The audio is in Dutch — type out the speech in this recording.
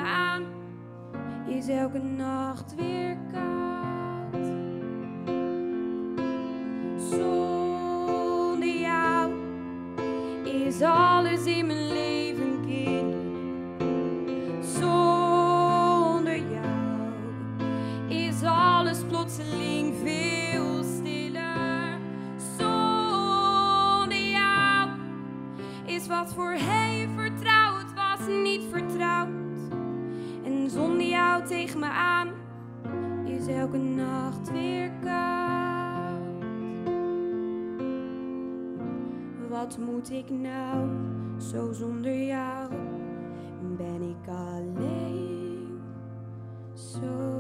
aan, is elke nacht weer koud. Zonder jou is alles in mijn leven kil. Zonder jou is alles plotseling veel stiller. Zonder jou is wat voorheen vertrouwd was niet vertrouwd. En zonder jou tegen me aan is elke nacht weer koud. Wat moet ik nou, zo zonder jou ben ik alleen, zo